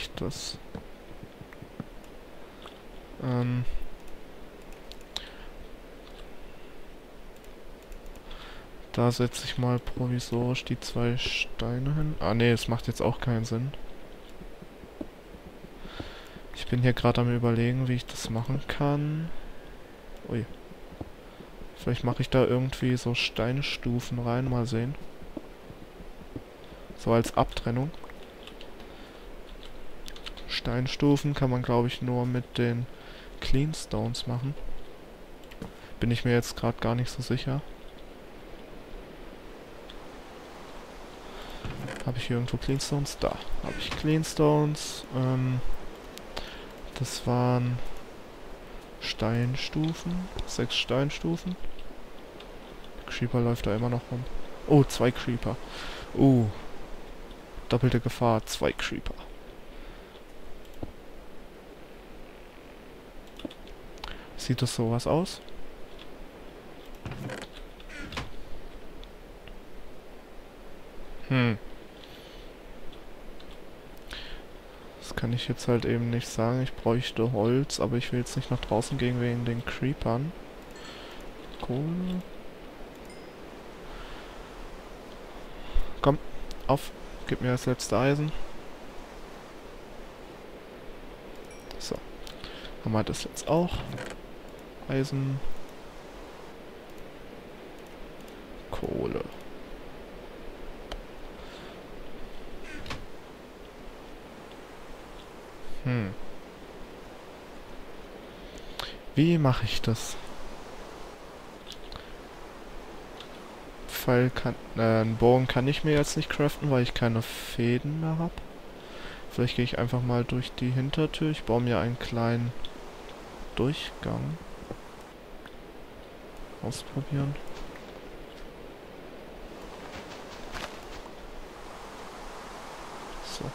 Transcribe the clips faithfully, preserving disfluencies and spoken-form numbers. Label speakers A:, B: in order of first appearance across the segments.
A: ich das? Ähm... Da setze ich mal provisorisch die zwei Steine hin. Ah ne, es macht jetzt auch keinen Sinn. Ich bin hier gerade am Überlegen, wie ich das machen kann. Ui. Vielleicht mache ich da irgendwie so Steinstufen rein, mal sehen. So als Abtrennung. Steinstufen kann man, glaube ich, nur mit den Cleanstones machen. Bin ich mir jetzt gerade gar nicht so sicher. Habe ich hier irgendwo Cleanstones? Da habe ich Cleanstones. Ähm, das waren Steinstufen. Sechs Steinstufen. Creeper läuft da immer noch rum. Oh, zwei Creeper. Uh. Doppelte Gefahr. Zwei Creeper. Sieht das sowas aus? Hm. Das kann ich jetzt halt eben nicht sagen. Ich bräuchte Holz, aber ich will jetzt nicht nach draußen gehen wegen den Creepern. Kohle. Komm, auf. Gib mir das letzte Eisen. So. Haben wir das jetzt auch. Eisen. Kohle. Hm. Wie mache ich das? Pfeil kann... Äh, einen Bogen kann ich mir jetzt nicht craften, weil ich keine Fäden mehr habe. Vielleicht gehe ich einfach mal durch die Hintertür. Ich baue mir einen kleinen Durchgang. Ausprobieren. So.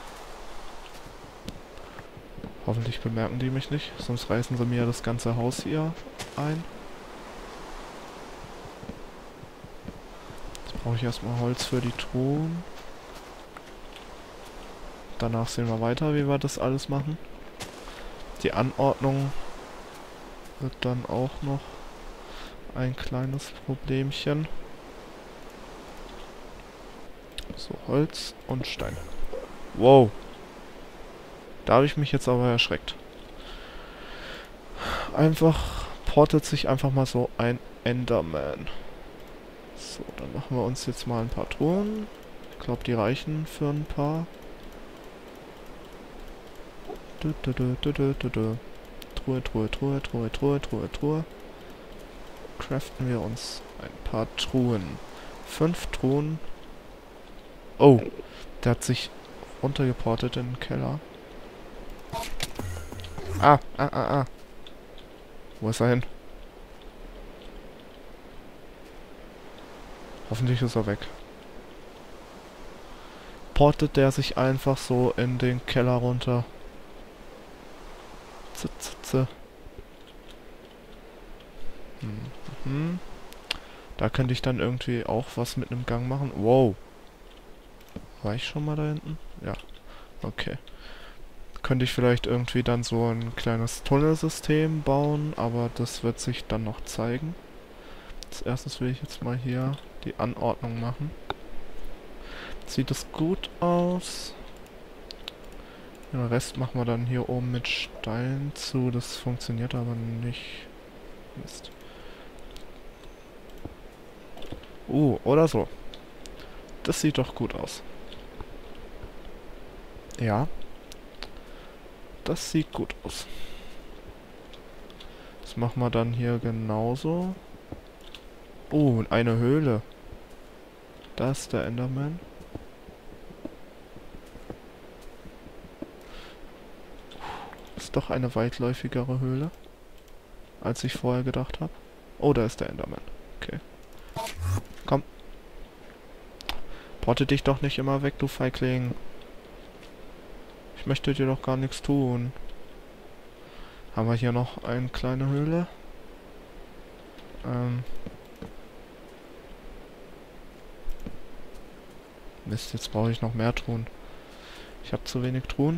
A: Hoffentlich bemerken die mich nicht, sonst reißen sie mir das ganze Haus hier ein. Jetzt brauche ich erstmal Holz für die Truhen. Danach sehen wir weiter, wie wir das alles machen. Die Anordnung wird dann auch noch ein kleines Problemchen. So, Holz und Stein. Wow. Da habe ich mich jetzt aber erschreckt. Einfach portet sich einfach mal so ein Enderman. So, dann machen wir uns jetzt mal ein paar Truhen. Ich glaube, die reichen für ein paar. Du, du, du, du, du, du, du. Truhe, Truhe, Truhe, Truhe, Truhe, Truhe, Truhe. Craften wir uns ein paar Truhen. Fünf Truhen. Oh, der hat sich runtergeportet in den Keller. Ah, ah, ah, ah. Wo ist er hin? Hoffentlich ist er weg. Portet der sich einfach so in den Keller runter. Z, z, z. Hm, hm. Da könnte ich dann irgendwie auch was mit einem Gang machen. Wow. War ich schon mal da hinten? Ja. Okay. Könnte ich vielleicht irgendwie dann so ein kleines Tunnelsystem bauen, aber das wird sich dann noch zeigen. Als erstes will ich jetzt mal hier die Anordnung machen. Sieht es gut aus. Den Rest machen wir dann hier oben mit Stein zu. Das funktioniert aber nicht. Mist. Uh, oder so. Das sieht doch gut aus. Ja. Das sieht gut aus. Das machen wir dann hier genauso. Oh, und eine Höhle. Da ist der Enderman. Ist doch eine weitläufigere Höhle, als ich vorher gedacht habe. Oh, da ist der Enderman. Okay. Komm. Porte dich doch nicht immer weg, du Feigling. Ich möchte dir doch gar nichts tun. Haben wir hier noch eine kleine Höhle? Ähm. Mist, jetzt brauche ich noch mehr Truhen. Ich habe zu wenig Truhen.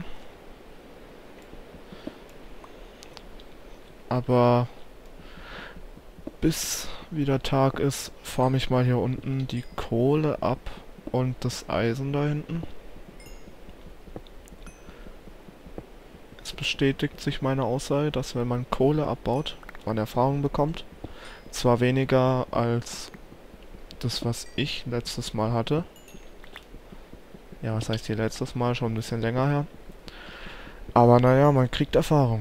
A: Aber bis wieder Tag ist, farme ich mal hier unten die Kohle ab und das Eisen da hinten. Es bestätigt sich meine Aussage, dass wenn man Kohle abbaut, man Erfahrung bekommt. Zwar weniger als das, was ich letztes Mal hatte. Ja, was heißt hier letztes Mal? Schon ein bisschen länger her. Aber naja, man kriegt Erfahrung.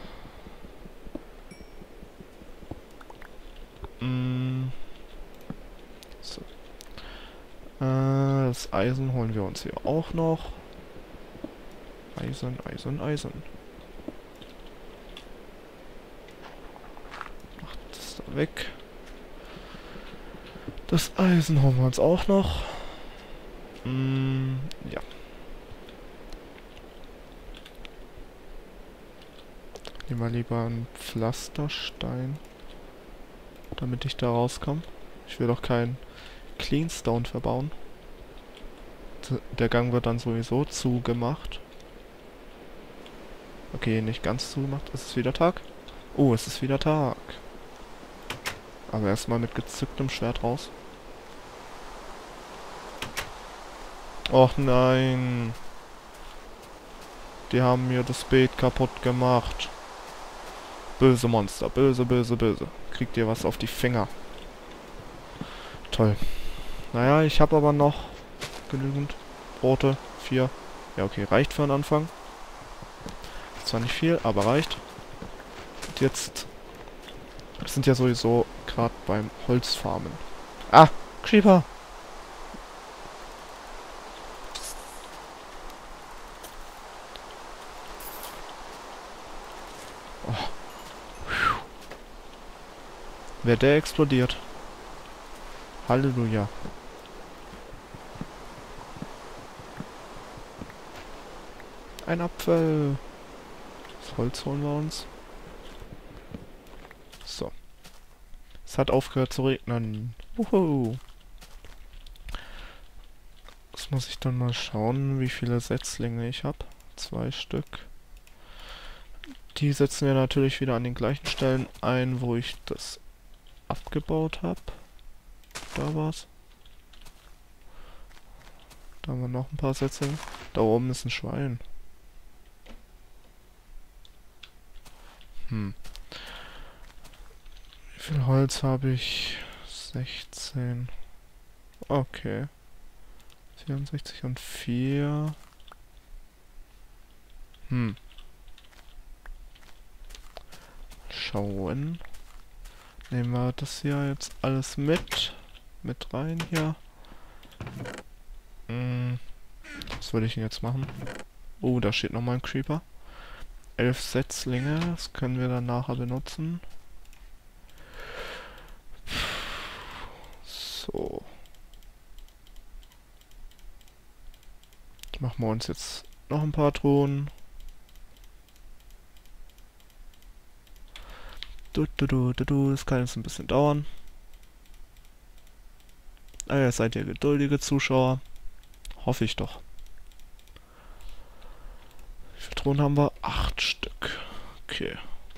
A: Mm. So. Äh, das Eisen holen wir uns hier auch noch. Eisen, Eisen, Eisen. Macht das da weg. Das Eisen holen wir uns auch noch. Mm, ja. Nehmen wir lieber einen Pflasterstein, damit ich da rauskomme. Ich will doch keinen Cleanstone verbauen. Der Gang wird dann sowieso zugemacht. Okay, nicht ganz zugemacht. Ist es wieder Tag? Oh, es ist wieder Tag. Aber erstmal mit gezücktem Schwert raus. Och nein. Die haben mir das Beet kaputt gemacht. Böse Monster. Böse, böse, böse. Kriegt ihr was auf die Finger. Toll. Naja, ich habe aber noch genügend Brote. Vier. Ja, okay, reicht für einen Anfang. Ist zwar nicht viel, aber reicht. Und jetzt... Wir sind ja sowieso gerade beim Holzfarmen. Ah! Creeper! Oh. Wer der explodiert. Halleluja. Ein Apfel. Das Holz holen wir uns. So. Es hat aufgehört zu regnen. Wuhu. Jetzt muss ich dann mal schauen, wie viele Setzlinge ich habe. Zwei Stück. Die setzen wir natürlich wieder an den gleichen Stellen ein, wo ich das abgebaut habe. Da war's. Da haben wir noch ein paar Setzlinge. Da oben ist ein Schwein. Hm. Wie viel Holz habe ich? sechzehn. Okay. vierundsechzig und vier. Hm. Schauen. Nehmen wir das hier jetzt alles mit. Mit rein hier. Hm. Was würde ich denn jetzt machen? Oh, da steht nochmal ein Creeper. Elf Setzlinge. Das können wir dann nachher benutzen. So. Machen wir uns jetzt noch ein paar Truhen. Du, du, du, du, du. Das kann jetzt ein bisschen dauern. Ah ja, seid ihr geduldige Zuschauer. Hoffe ich doch. Wie viele Truhen haben wir? Acht Stück. Okay.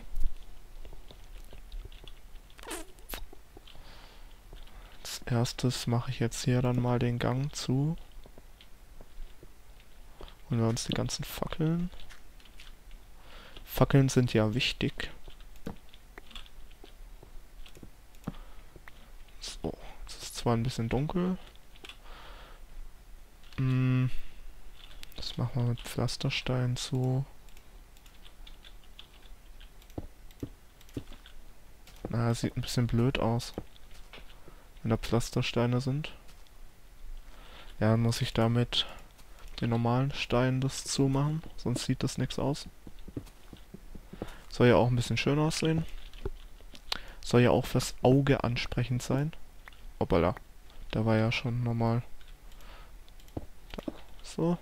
A: Als erstes mache ich jetzt hier dann mal den Gang zu. Holen wir uns die ganzen Fackeln. Fackeln sind ja wichtig. So, es ist zwar ein bisschen dunkel. Hm, das machen wir mit Pflasterstein zu. Na, das sieht ein bisschen blöd aus, wenn da Pflastersteine sind. Ja, dann muss ich damit den normalen Stein das zumachen, sonst sieht das nichts aus. Soll ja auch ein bisschen schön aussehen. Soll ja auch fürs Auge ansprechend sein. Hoppala, der war ja schon normal. Da. So.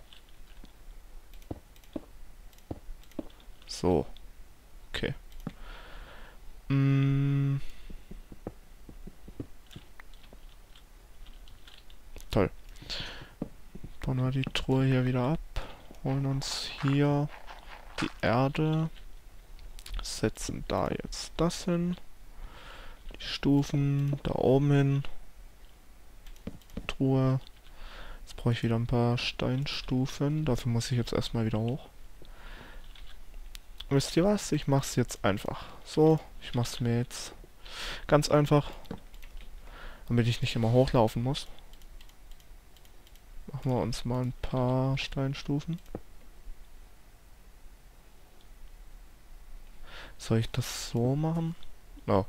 A: So. Okay. Mm. Toll. Bauen wir die Truhe hier wieder ab. holen uns hier die Erde, setzen da jetzt das hin, die Stufen da oben hin, Truhe. Jetzt brauche ich wieder ein paar Steinstufen, dafür muss ich jetzt erstmal wieder hoch. Wisst ihr was? Ich mach's jetzt einfach. So, ich mach's mir jetzt ganz einfach, damit ich nicht immer hochlaufen muss. Machen wir uns mal ein paar Steinstufen. Soll ich das so machen? No.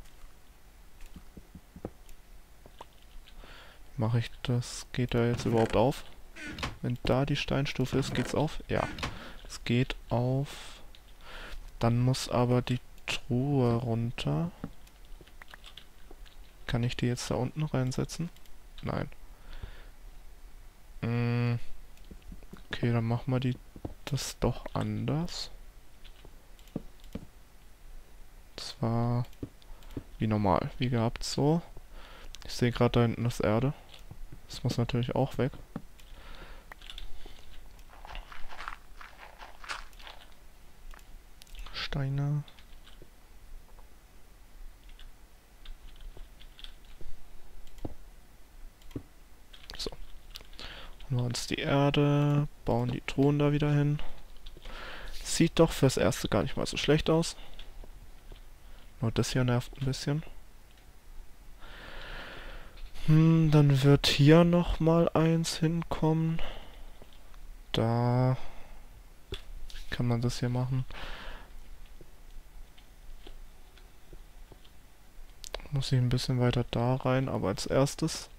A: Mache ich das? Geht da jetzt überhaupt auf? Wenn da die Steinstufe ist, geht's auf? Ja. Es geht auf. Dann muss aber die Truhe runter. Kann ich die jetzt da unten reinsetzen? Nein. Mm. Okay, dann machen wir die das doch anders. Zwar wie normal, wie gehabt, so. Ich sehe gerade da hinten das Erde. Das muss natürlich auch weg. Steine. So. Holen wir uns die Erde, bauen die Truhen da wieder hin. Sieht doch fürs Erste gar nicht mal so schlecht aus. Nur das hier nervt ein bisschen. Hm, dann wird hier noch mal eins hinkommen. Da kann man das hier machen. Muss ich ein bisschen weiter da rein, aber als erstes